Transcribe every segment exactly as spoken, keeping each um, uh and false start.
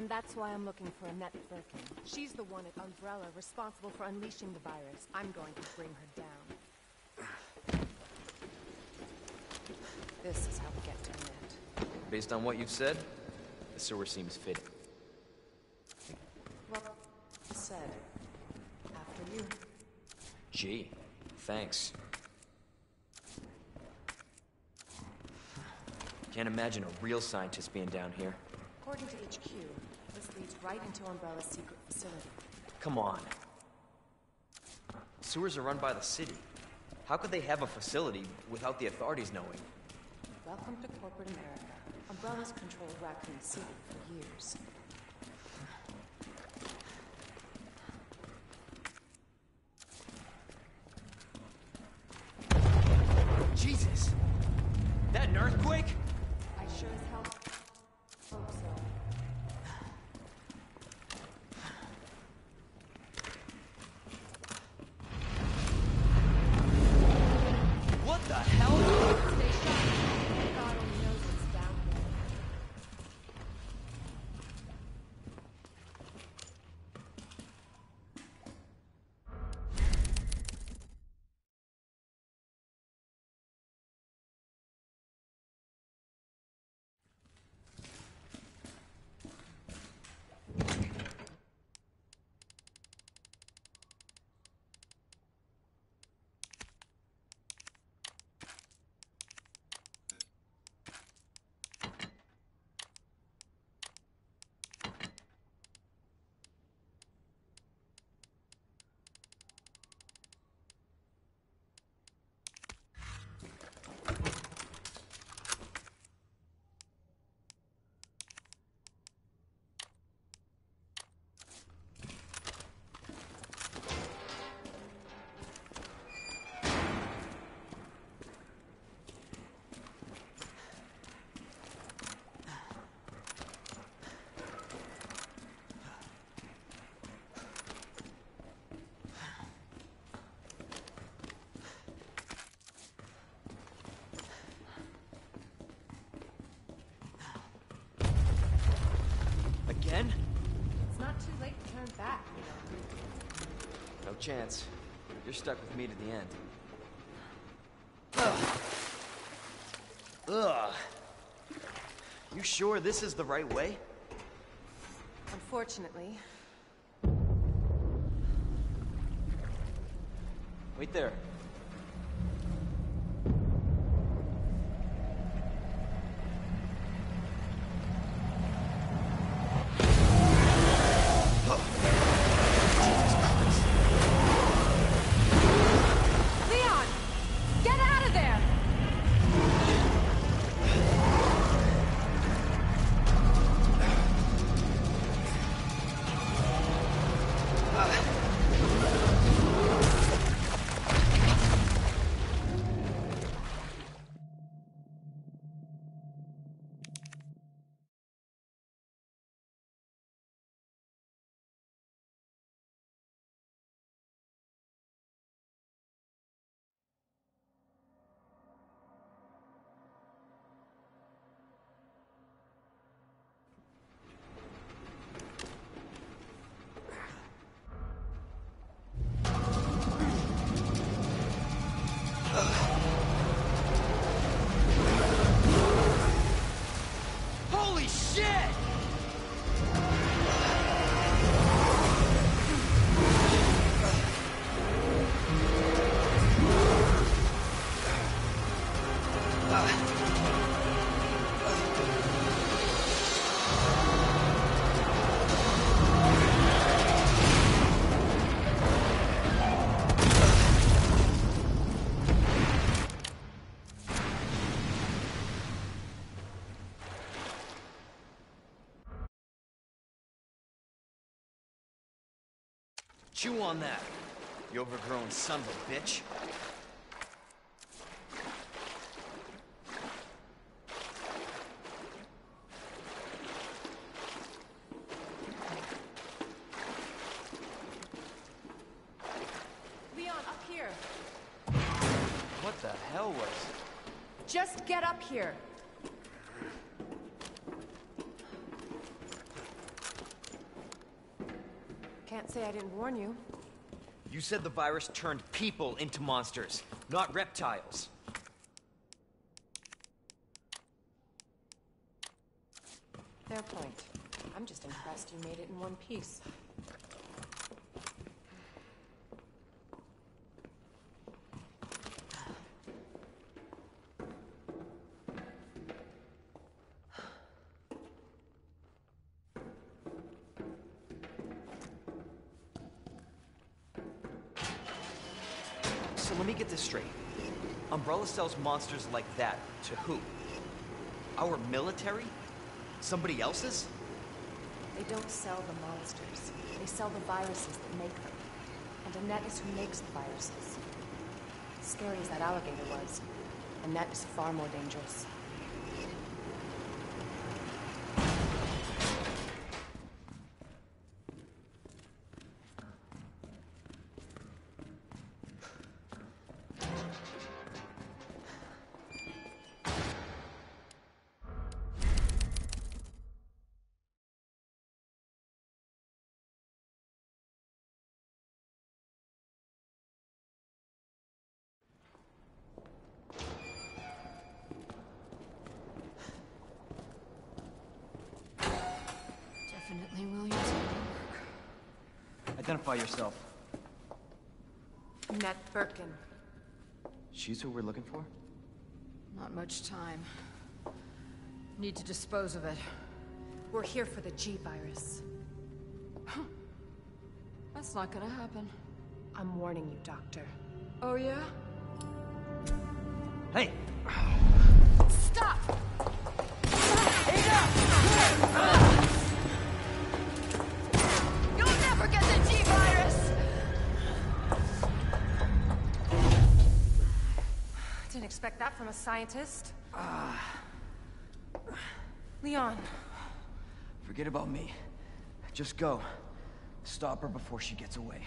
And that's why I'm looking for Annette Birkin. She's the one at Umbrella responsible for unleashing the virus. I'm going to bring her down. This is how we get to Annette. Based on what you've said, the sewer seems fitting. Well said. After you. Gee, thanks. Can't imagine a real scientist being down here. According to H Q, this leads right into Umbrella's secret facility. Come on. Sewers are run by the city. How could they have a facility without the authorities knowing? Welcome to corporate America. Umbrella's controlled Raccoon City for years. Jesus! That an earthquake? I sure as hell hope so. What the hell? Stay sharp. God only knows what's down here. Again? It's not too late to turn back, you know. No chance. You're stuck with me to the end. Ugh. Ugh. You sure this is the right way? Unfortunately. Wait there. Leon! Get out of there! Holy shit! Chew on that, you overgrown son of a bitch. Leon, up here. What the hell was... Just get up here. Can't say I didn't warn you. You said the virus turned people into monsters, not reptiles. Fair point. I'm just impressed you made it in one piece. So let me get this straight. Umbrella sells monsters like that to who? Our military? Somebody else's? They don't sell the monsters. They sell the viruses that make them. And Annette is who makes the viruses. As scary as that alligator was, Annette is far more dangerous. Definitely Williams' work. Identify yourself. Annette Birkin. She's who we're looking for? Not much time. Need to dispose of it. We're here for the G virus. That's not gonna happen. I'm warning you, Doctor. Oh, yeah? Hey! Stop! You'll never get the G virus! Didn't expect that from a scientist. Leon. Forget about me. Just go. Stop her before she gets away.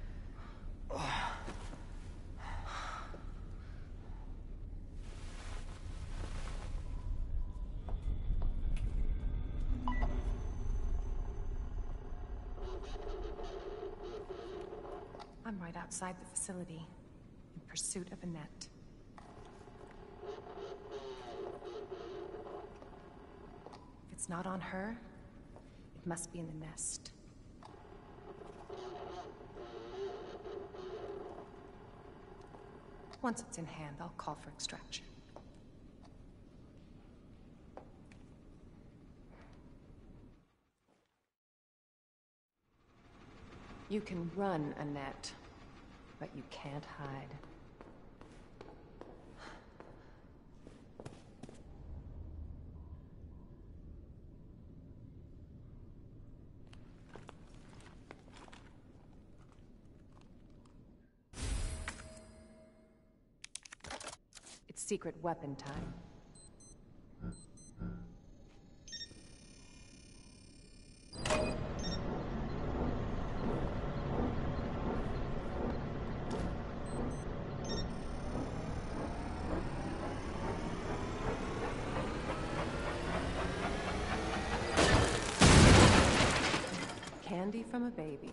I'm right outside the facility, in pursuit of Annette. If it's not on her, it must be in the nest. Once it's in hand, I'll call for extraction. You can run, Annette, but you can't hide. It's secret weapon time. Candy from a baby.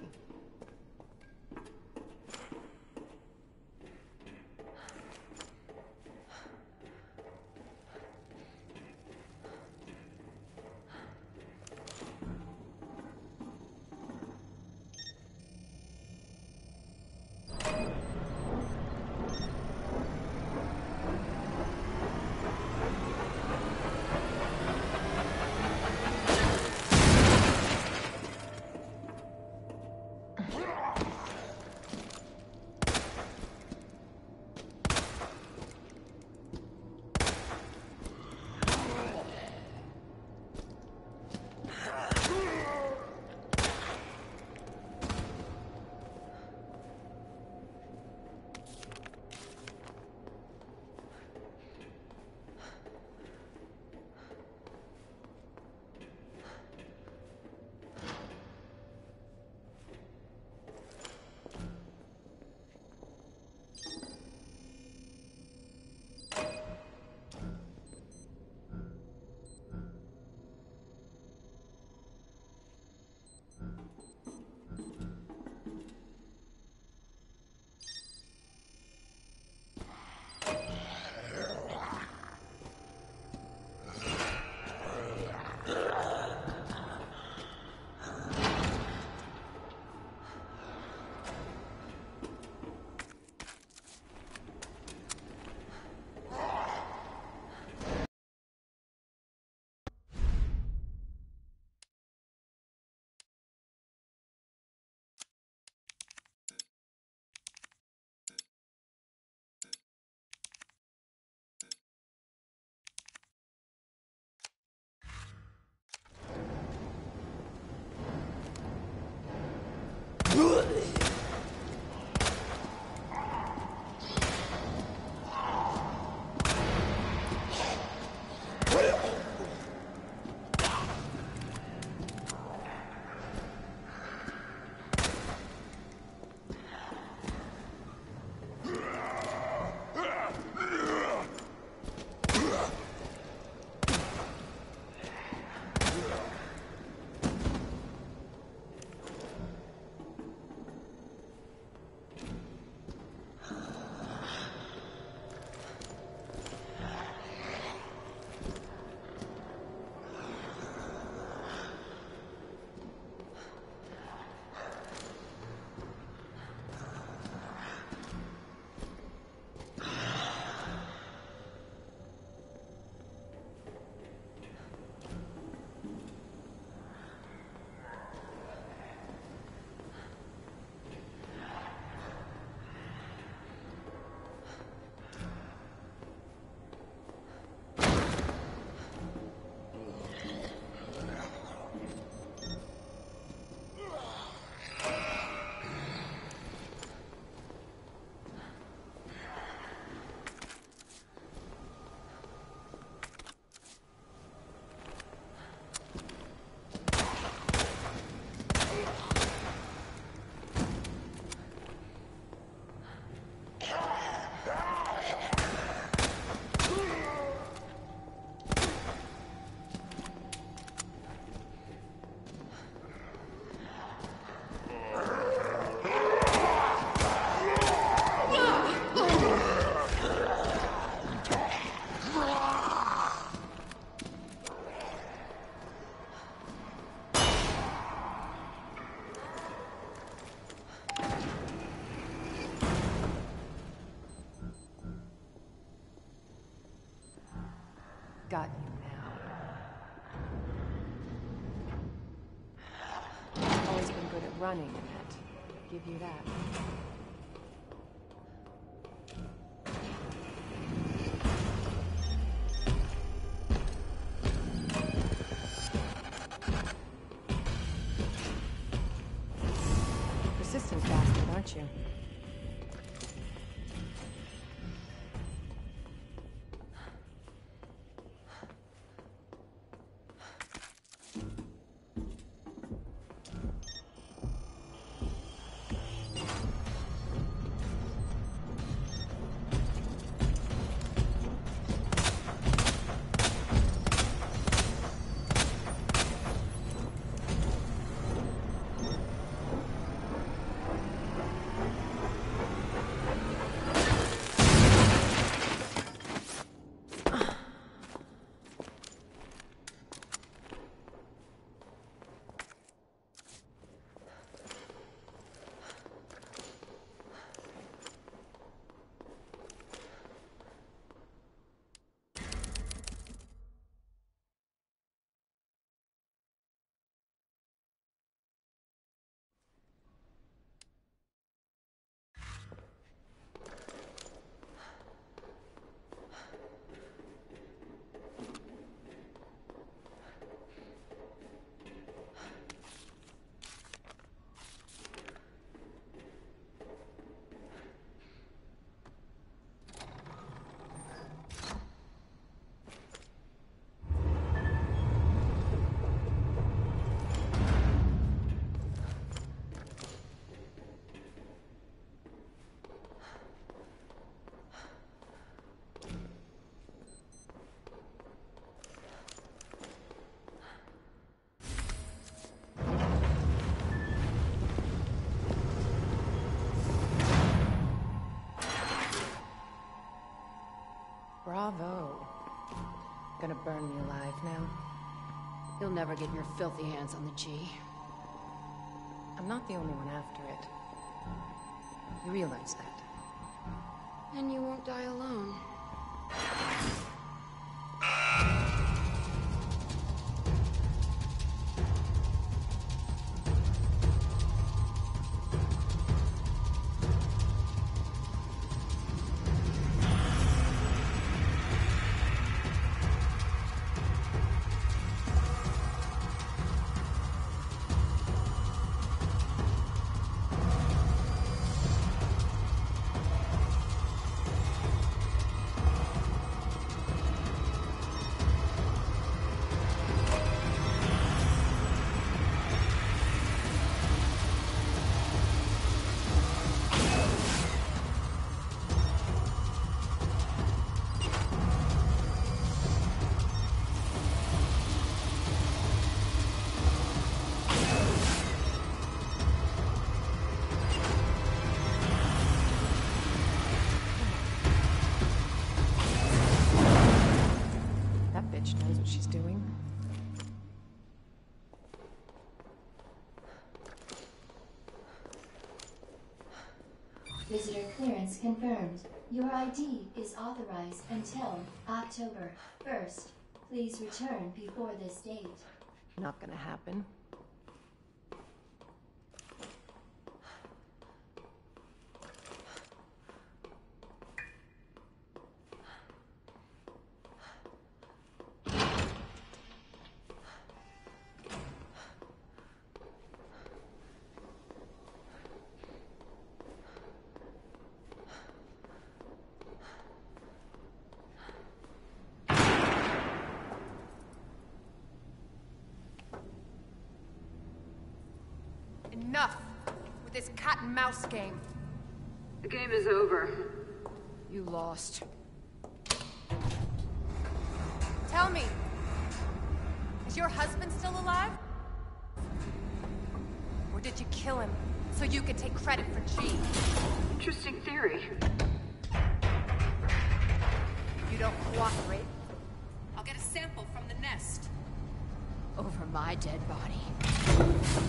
Got you now. Always been good at running, Annette. Give you that. Persistent bastard, aren't you? Bravo. Gonna burn me alive now? You'll never get your filthy hands on the G. I'm not the only one after it. You realize that? And you won't die alone. Visitor clearance confirmed. Your I D is authorized until October first. Please return before this date. Not gonna happen. Enough with this cat and mouse game. The game is over. You lost. Tell me, is your husband still alive? Or did you kill him so you could take credit for G? Interesting theory. If you don't cooperate, I'll get a sample from the nest. Over my dead body.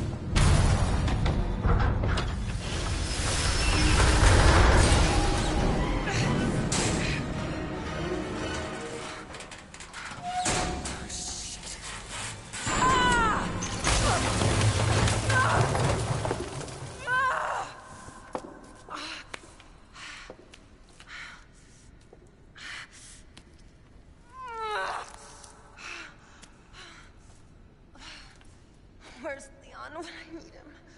Where's Leon when I need him?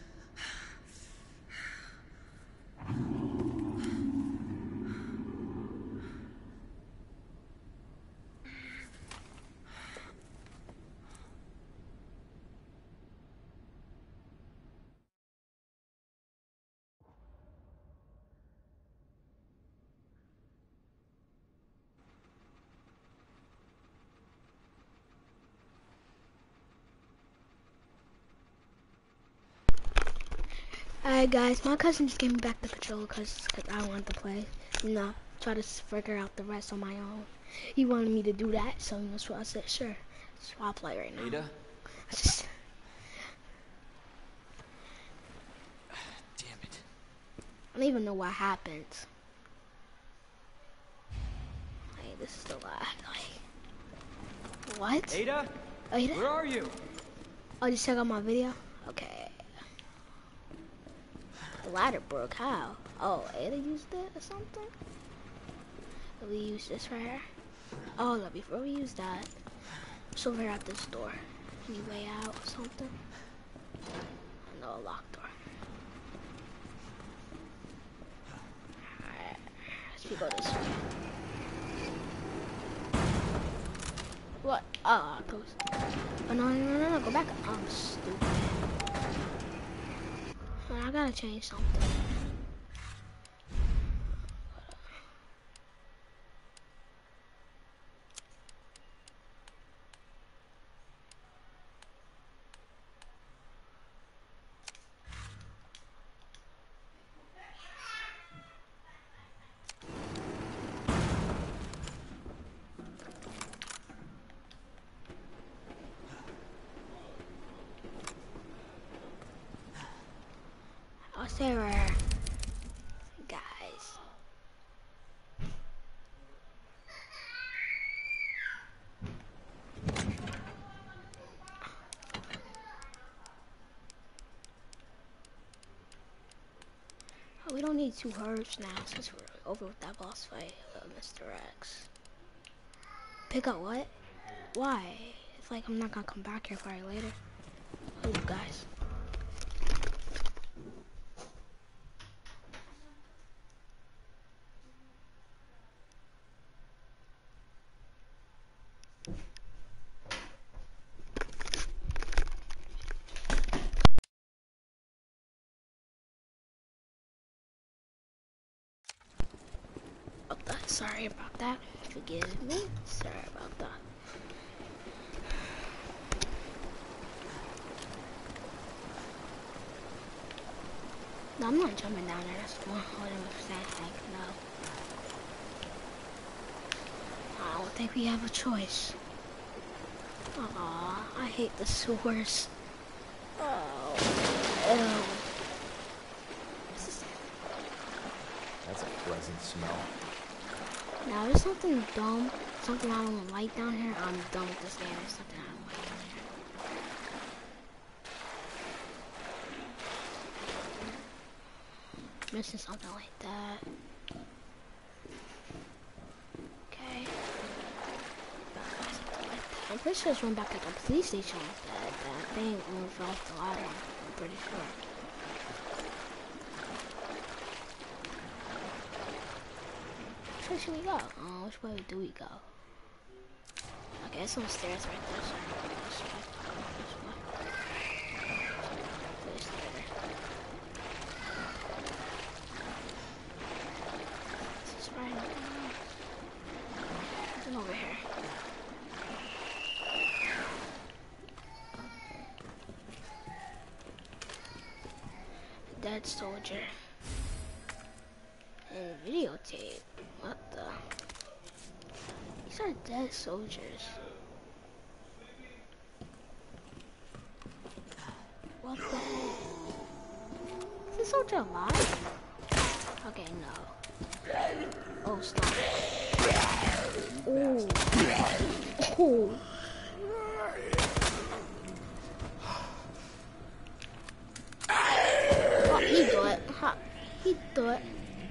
Alright guys, my cousin just gave me back the controller because I wanted to play, you know, try to figure out the rest on my own. He wanted me to do that, so that's what I said, sure. That's why I play right now. Ada? I just... Damn it. I don't even know what happened. Hey, this is the last, like... What? Ada? Ada? Where are you? Oh, just check out my video? Okay. The ladder broke, how? Oh, Ada used it or something? Did we use this right here? Oh, no, before we use that, it's over here at this door. Any way out or something? No, a locked door. Alright, let's go this way. What? Oh, close. Oh, no, no, no, no, no, go back. I'm stupid. I gotta change something. I'll stay right here. Guys. Oh, we don't need two herbs now since we're over with that boss fight with Mister X. Pick up what? Why? It's like I'm not gonna come back here for it later. Oh, you guys. Sorry about that. Forgive me. Sorry about that. No, I'm not jumping down there. That's one hundred percent heck no. I don't think we have a choice. Aw, I hate the sewers. Oh, ew. pleasant smell. Now, there's something dumb, something I don't like down here. I'm done with this game. There's something I don't like down here. Missing something like that. Okay. I'm pretty sure it's run back at the police station like that. That thing moved off the ladder. I'm pretty sure. Which way should we go? Uh, which way do we go? Okay, there's some stairs right there, so I'm gonna go this way. This way. This way. This is right now. Nothing over here. Dead soldier. And videotape. What the? These are dead soldiers. What the heck? Is this soldier alive? Okay, no. Oh, stop. Oh. Oh. Oh, he do it. Ha. He do it.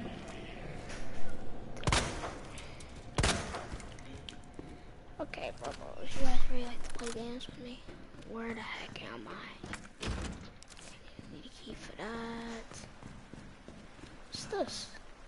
Okay, bro, you guys really like to play games with me? Where the heck am I? Need a key for that. What's this?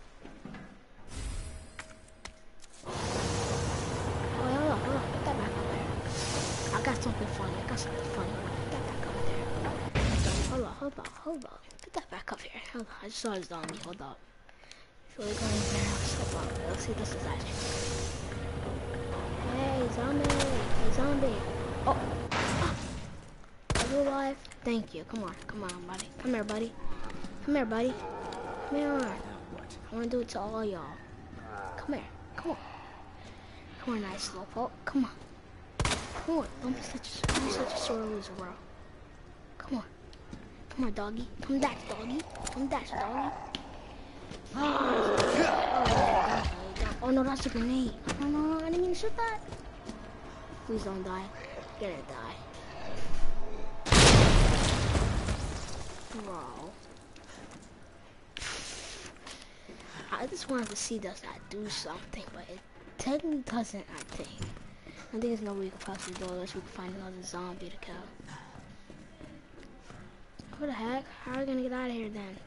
Oh, hold on, hold on. Put that back up there. I got something funny. I got something funny. Put that back up there. Hold on, hold on, hold on. Put that back up here. Hold on. I just saw a zombie. Hold up. So we're going in there. Hold on. Let's see this is actually. Hey, zombie! Hey, zombie! Oh! Ah. Are you alive? Thank you. Come on. Come on, buddy. Come here, buddy. Come here, buddy. Come here. I want to do it to all y'all. Come here. Come on. Come on, nice slowpoke. Come on. Come on. Don't be such a, don't be such a sore loser, bro. Come on. Come on, doggy. Come dash, doggy. Come dash, doggy. Oh, oh, oh no, that's a grenade. No, no, no, I didn't mean to shoot that. Please don't die. You're gonna die. Bro. I just wanted to see does that do something, but it technically doesn't, I think. I think there's no way we could possibly do unless we can find another zombie to kill. What the heck? How are we gonna get out of here then?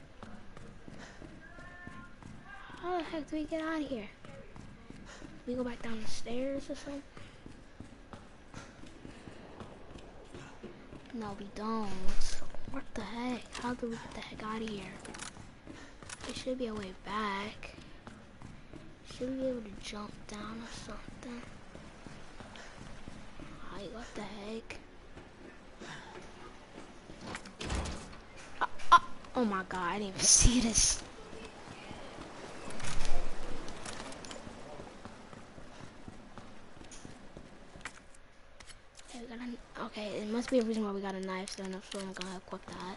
How the heck do we get out of here? We go back down the stairs or something? No, we don't. What the heck? How do we get the heck out of here? There should be a way back. Should we be able to jump down or something? Hi, what the heck? Ah, ah. Oh my god, I didn't even see this. Okay, we got a, okay, it must be a reason why we got a knife, so enough, so I'm gonna equip that.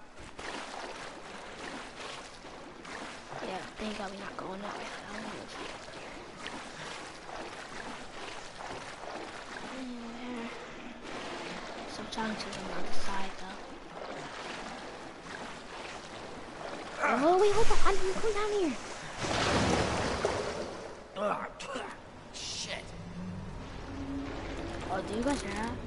Yeah, thank God we're not going that way. I don't know. Yeah. So I'm trying to them on the side though. Oh wait, hold on! I didn't come down here. Ugh. Shit. Oh, do you guys hear that?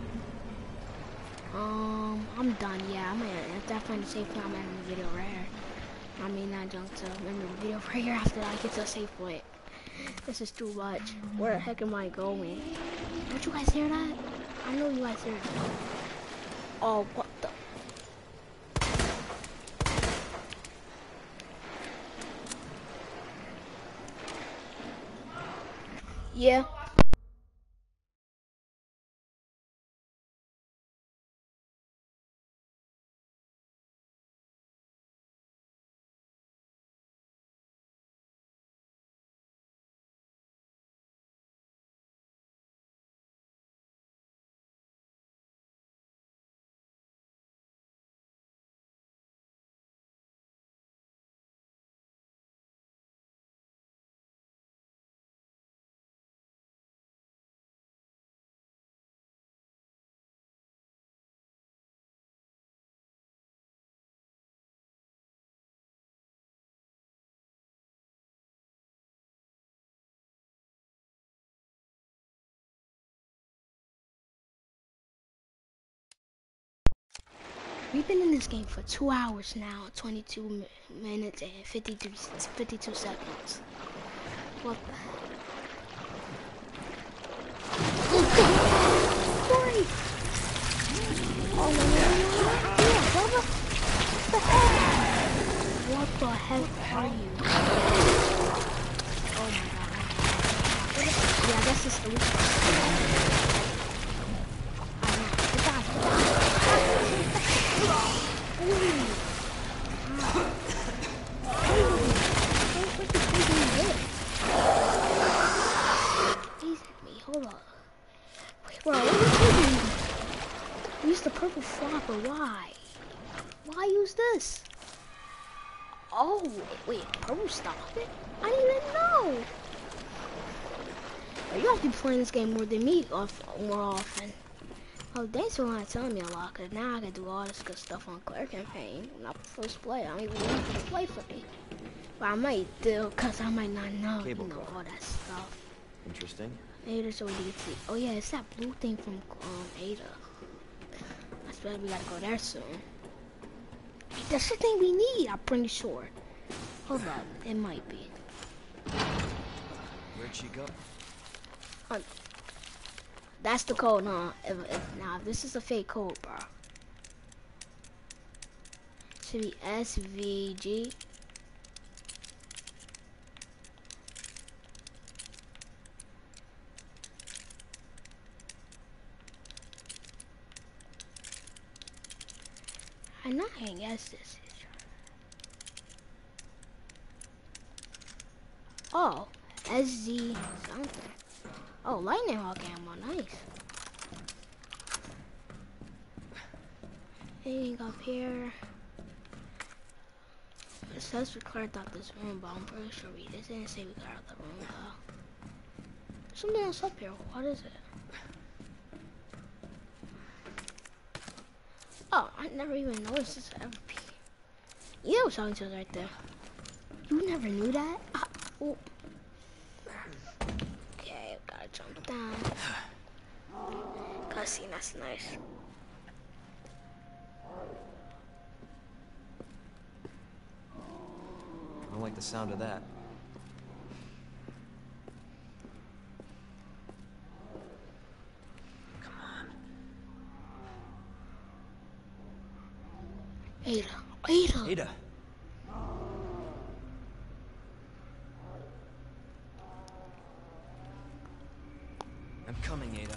Um, I'm done. Yeah, I'm gonna. If that find a safe point, I'm ending the video right here. I mean, not junk to remember the video right here after I get to a safe point. This is too much. Where the heck am I going? Don't you guys hear that? I know you guys hear it. Oh, what the? Yeah. We've been in this game for two hours now, twenty-two mi minutes and fifty-three, fifty-two seconds. What the heck? Boy! Oh, no, no, no, no, no. Yeah, brother. What the heck? What the heck are you? Oh my god. Yeah, I guess it's the weak one. Hold up. Wait, bro, what are you doing? Use the purple flopper, why? Why use this? Oh, wait, purple stop it? I didn't even know. You have to be playing this game more than me, off, more often. Oh, thanks for not telling me a lot, because now I can do all this good stuff on Claire campaign. When I first play, I don't even want to play for me. But I might do, because I might not know, Cable you know, car. all that stuff. Interesting. Ada's already get to. Oh yeah, it's that blue thing from um, Ada. I swear we gotta go there soon. That's the thing we need, I'm pretty sure. Hold up, it might be. Where'd she go? Um, that's the code, huh? If, if, now, if this is a fake code, bro. Should be S V G. I'm not gonna guess this. Oh, S Z something. Oh, lightning hawk ammo, nice. Anything up here? It says we cleared out this room, but I'm pretty sure we it didn't say we cleared out the room though. There's something else up here. What is it? Oh, I never even noticed this ever. Yeah, I was talking to us right there. You never knew that? Ah, oh. Okay, gotta jump down. Cutscene, that's nice. I don't like the sound of that. Ada, Ada. Ada. I'm coming, Ada.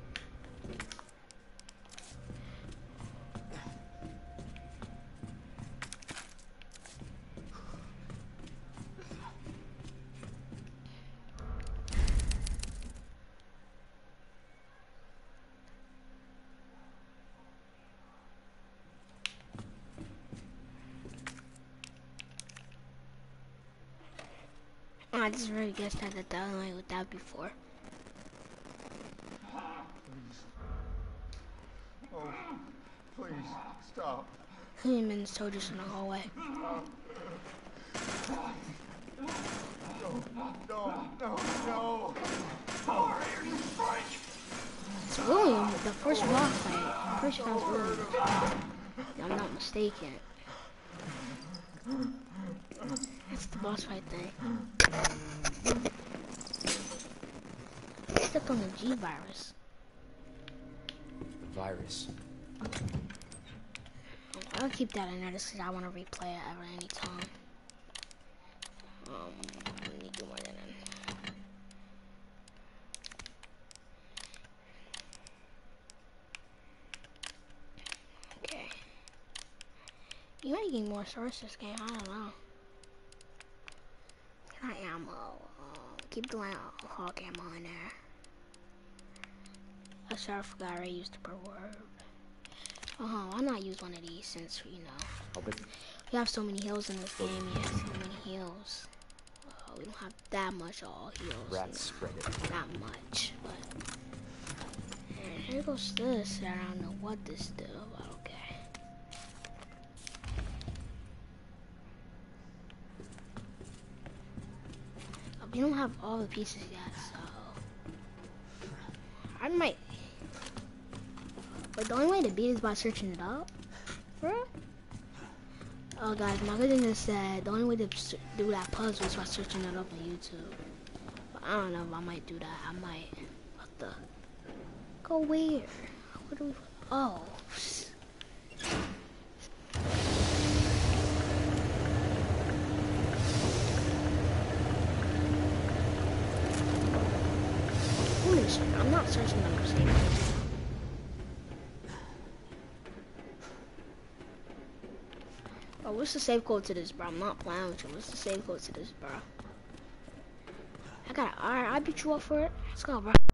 I just really guessed that the dialogue with that before. Oh, please, stop. Him and the soldiers in the hallway. No, no, no, no. Sorry, are you French? It's William, the first rock fight. I'm pretty sure that was William. If I'm not mistaken. That's the boss fight thing. I stepped on the G virus. The virus. I'll keep that in there just because I want to replay it ever any time. Um, I need to do more than that. Okay. You might get more sources game, I don't know. Not ammo. Uh, keep the hawk ammo in there. I sure I forgot I used the per word. Uh huh. Why not use one of these since you know we have so many heals in this game? Yeah, so many heals. Uh, we don't have that much all heals. Rats spread it. Not much, but and here goes this. I don't know what this do, but okay. We don't have all the pieces yet, so I might. But the only way to beat is by searching it up. For Oh, guys, my cousin just said the only way to s- do that puzzle is by searching it up on YouTube. But I don't know if I might do that. I might. What the? Go where? Where do we? Oh. I'm not searching on the same page. Oh, what's the save code to this, bro? I'm not playing with you. What's the save code to this, bro? I got it. Alright, I beat you up for it. Let's go, bro.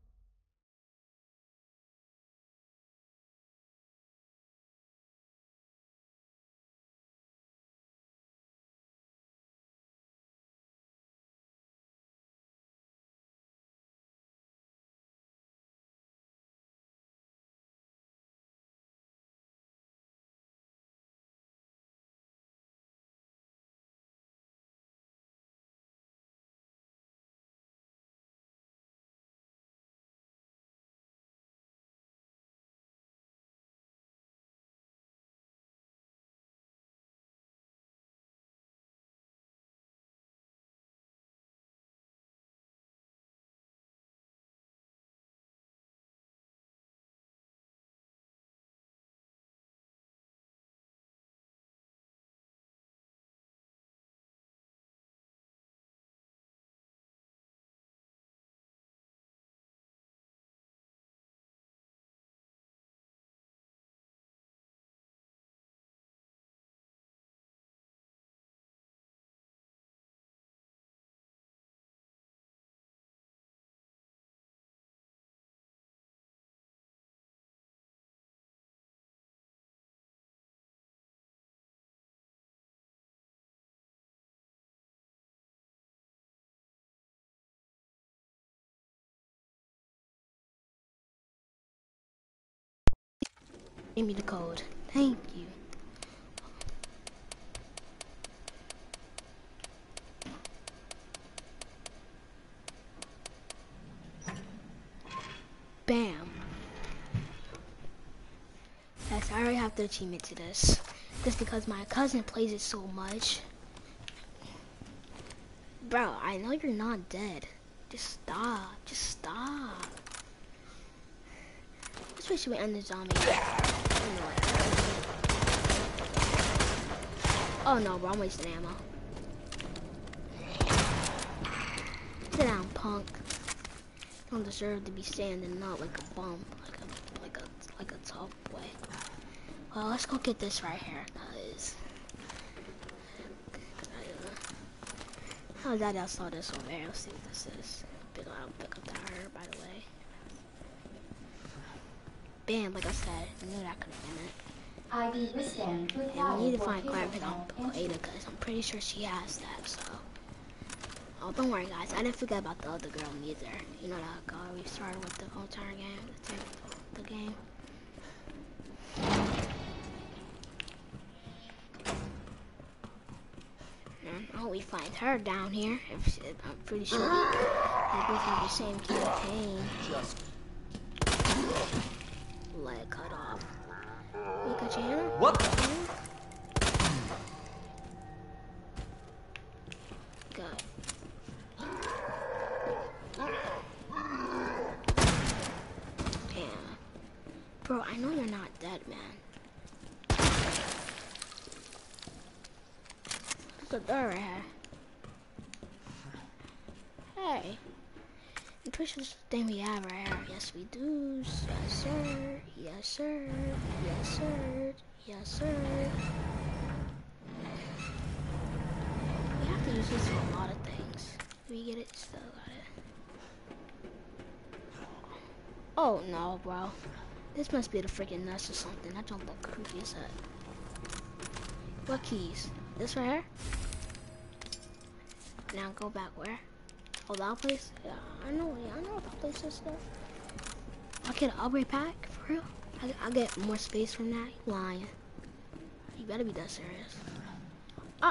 Give me the code. Thank you. Bam. Yes, I already have the achievement to this. Just because my cousin plays it so much. Bro, I know you're not dead. Just stop. Just stop. Let's wish we end the zombie. Oh no, bro, I'm wasting ammo. Sit down, punk. You don't deserve to be standing up like a bum, like a like a like a tough boy. Well, let's go get this right here, cause how did I saw this over there? Let's see what this is. Pick up, pick up that herb, by the way. Bam, like I said, I knew that could have been it. I D wristband And we need to find Claire and pick up Ada, because I'm pretty sure she has that, so. Oh, don't worry, guys. I didn't forget about the other girl neither. You know that girl we started with the entire game, the, the game. And I hope we find her down here. If she, I'm pretty sure we, we both have the same campaign. Just Let it cut off. You got your hand up? what? Good. Damn. Bro, I know you're not dead, man. What's the door right here? Hey. I'm pretty sure this is the thing we have right here. Yes, we do. Yes, sir. Yes, sir. Yes, sir. Yes, sir. We have to use this for a lot of things. We get it? Still got it. Oh, no, bro. This must be the freaking nest or something. That don't look creepy as heck. What keys? This right here? Now go back where? Oh, that place? Yeah, I know. Yeah, I know what that place is stuff. I'll get an upgrade pack for real. I, I'll get more space from that. You lying? You better be that serious. Ah,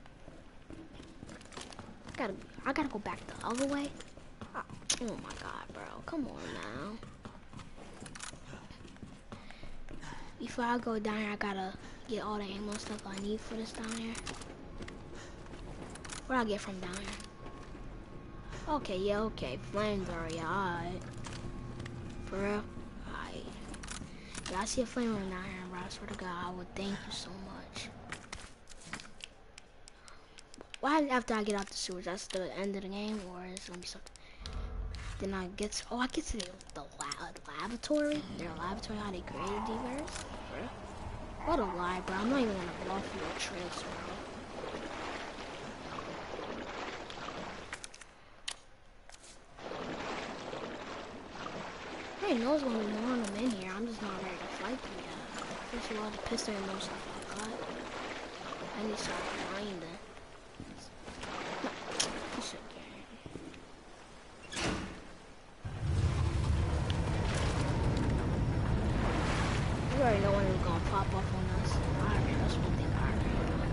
I gotta. I gotta go back the other way. Ah, oh my god, bro! Come on now. Before I go down here, I gotta get all the ammo stuff I need for this down here. What I get from down here? Okay, yeah, okay. Flamethrower, yeah, alright. For real? Alright. Yeah, I see a flamethrower down here, bro. I swear to God, I would thank you so much. Why after I get out the sewers? That's the end of the game, or is it gonna be something? Then I get to, oh, I get to the, the lab, laboratory? Their laboratory, how they created these, bro? What a lie, bro. I'm not even gonna blow through your tricks, bro. I already know there's gonna be more of them in here. I'm just not ready to fight them yet. First of all, the pistol and more stuff I got. I need to start grinding. Piece of game. You already know when it was gonna pop up on us. I already that's one thing I already know.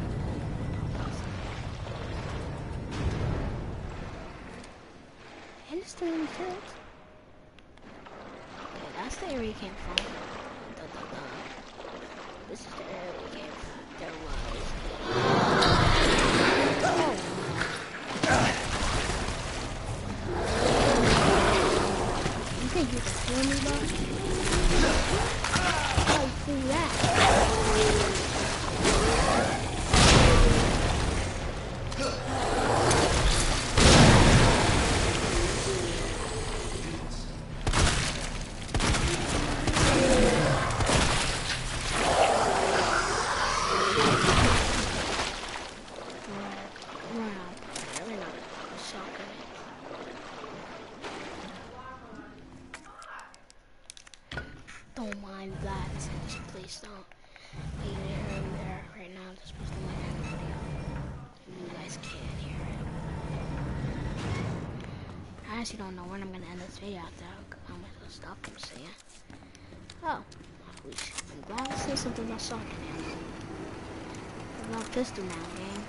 And it's still in the field. That's the area we came from. Dun, dun, dun. This is the area we came from. There was. Oh. You think you can kill me, bro? How you do that? Don't mind that. Just please don't. Leave it in there right now. Just please don't mind anybody else. You guys can't hear it. I actually don't know when I'm gonna end this video after how much of stuff I'm saying. Oh, I'm glad to say something about shotgun ammo. About pistol now, game.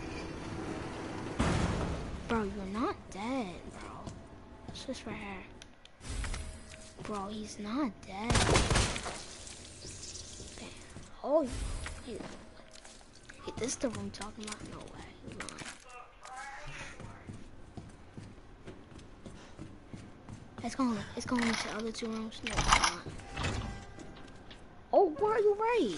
Bro, you're not dead, bro. It's just right here. Bro, he's not dead. Okay. Oh, hey, hey, this is the room I'm talking about? No way. He's lying. It's going. It's going into the other two rooms. No, it's not. Oh, bro, you're right.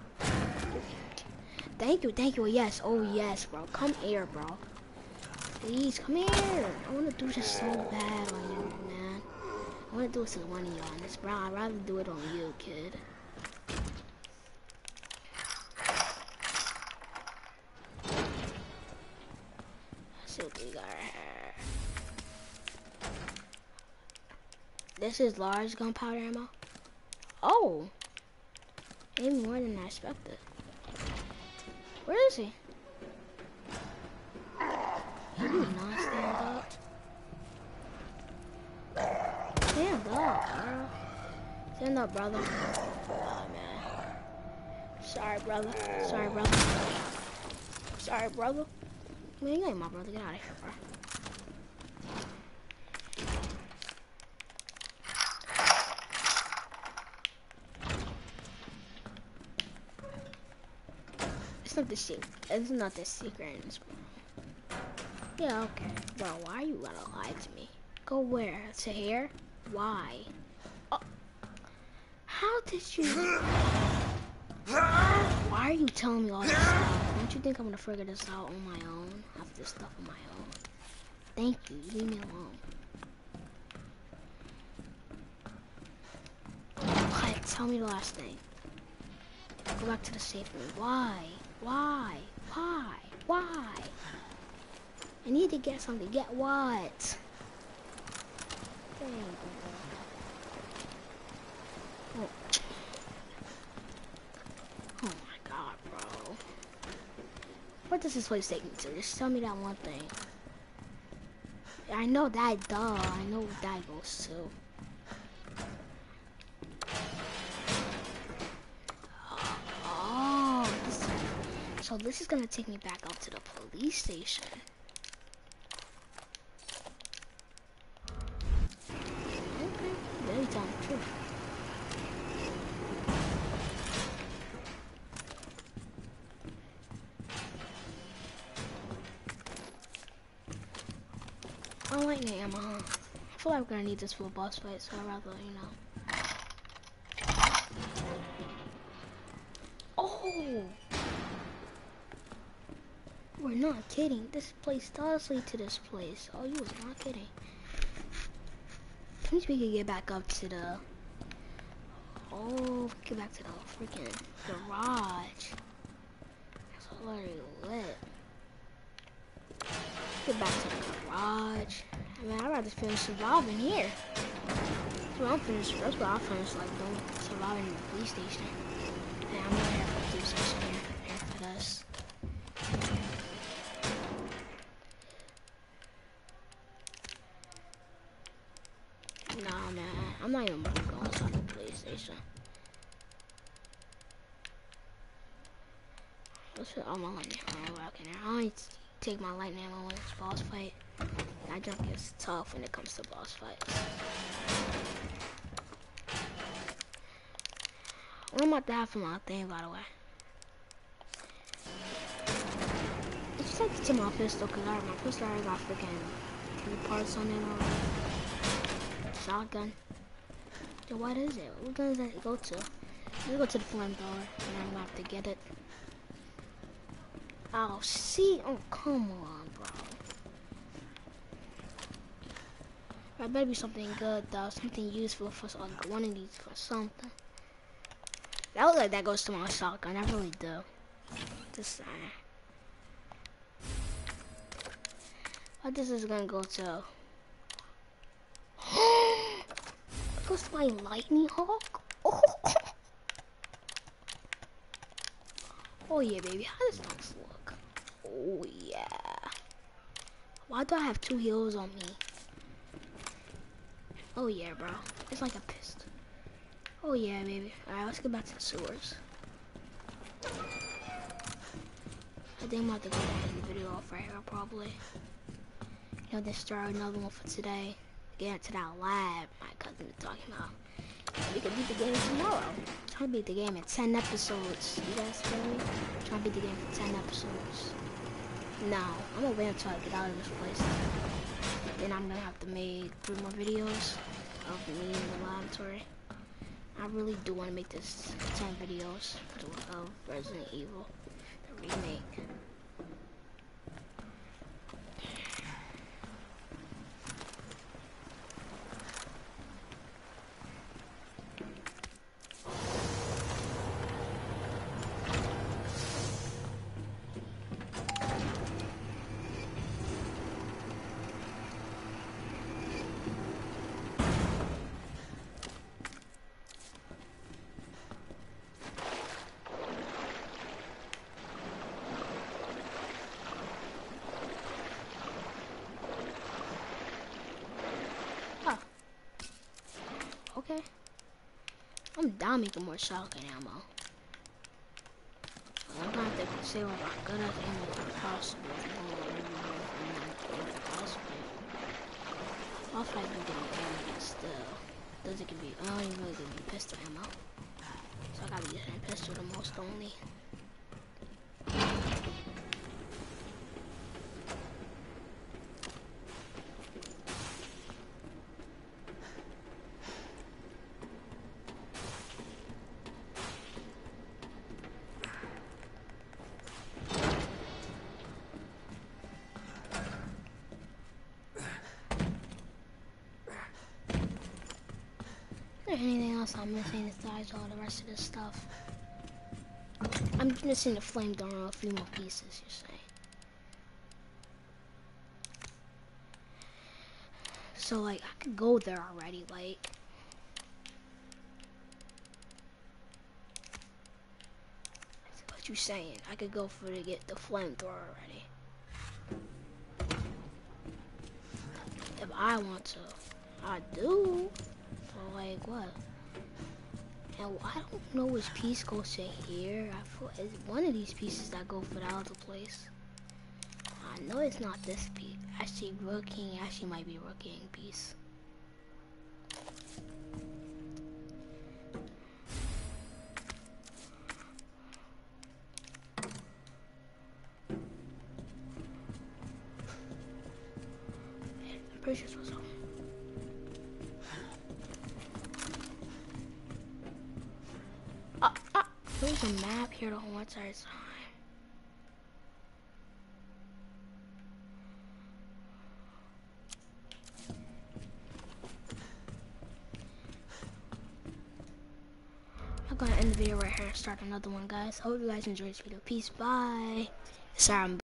Thank you, thank you. Yes, oh yes, bro. Come here, bro. Please, come here. I want to do this so bad on you, man. I want to do it to one of you on this, bro. I'd rather do it on you, kid. Let's see what we got right here. This is large gunpowder ammo. Oh, even more than I expected. Where is he? He did not stand up. Stand up, bro. Stand up, brother. Oh, man. Sorry, brother. Sorry, brother. Sorry, brother. Man, you ain't my brother. Get out of here, bro. It's not the secret. It's not the secret in this room. Yeah, okay. Bro, why are you gonna lie to me? Go where? To here? Why? Oh. How did you... Why are you telling me all this stuff? Don't you think I'm gonna figure this out on my own? I have this stuff on my own. Thank you. Leave me alone. What? Tell me the last thing. Go back to the safe room. Why? Why? Why? Why? I need to get something. Get what? There you go. Oh. Oh my god, bro. What does this place take me to? Just tell me that one thing. I know that, duh. I know what that goes to. Oh, this is, so this is gonna take me back up to the police station. Okay, very telling the truth. Oh, lightning ammo, huh? I feel like we're gonna need this for a boss fight, so I'd rather, you know. Oh! We're not kidding. This place does lead to this place. Oh, you was not kidding. Can we get back up to the... Oh, get back to the freaking garage. It's already lit. Get back to the garage. I mean, I'd rather finish surviving here. That's what I'm finished. That's what I finished, like, doing, surviving in the police station. And I'm gonna have a police station here, here for this. Nah, man, I'm not even gonna go inside the police station. Let's put all my lightning ammo back in there. I only take my lightning ammo when it's boss fight. That junk is tough when it comes to boss fights. What am I about to have for my thing, by the way? Let's take it to my pistol, because my pistol already got freaking three parts on it already. Shotgun. So what is it? What gun does that go to? Let's go to the flamethrower, and I'm gonna have to get it. Oh, see? Oh, come on, bro. That better be something good, though. Something useful for like, one of these for something. That looks like that goes to my shotgun. I really do. Just saying. What this is gonna go to? It goes to my lightning hawk. Oh, oh yeah, baby. How does this look? Oh yeah. Why do I have two heals on me? Oh yeah, bro. It's like a pistol. Oh yeah, baby. Alright, let's get back to the sewers. I think I'm about to go end the video off right here, probably. You know, this start another one for today. Get into that lab my cousin was talking about. We can beat the game tomorrow. I'm trying to beat the game in ten episodes. You guys feel me? I'm trying to beat the game for ten episodes. No, I'm gonna wait until I get out of this place. Then I'm gonna have to make three more videos of me in the laboratory. I really do want to make this ten videos of Resident Evil, the remake. Okay. I'm down making more shotgun ammo. I'm gonna have to say what my good as ammo as possible. I'll fight you getting ammo still. Does it can be I don't even really give me pistol ammo. So I gotta be using a pistol the most only. Anything else I'm missing besides all the rest of this stuff? I'm missing the flamethrower and a few more pieces, you're saying. So, like, I could go there already, like. What you saying? I could go for to get the flamethrower already. If I want to. I do. So, like, what? And I don't know which piece goes to here. I feel it's one of these pieces that go for the other place. I know it's not this piece. Actually, Rookie actually might be Rookie piece. Pretty sure this was home. Ah, ah. There's a map here the whole entire time. I'm gonna end the video right here and start another one, guys. Hope you guys enjoyed this video. Peace, bye. Sorry, I'm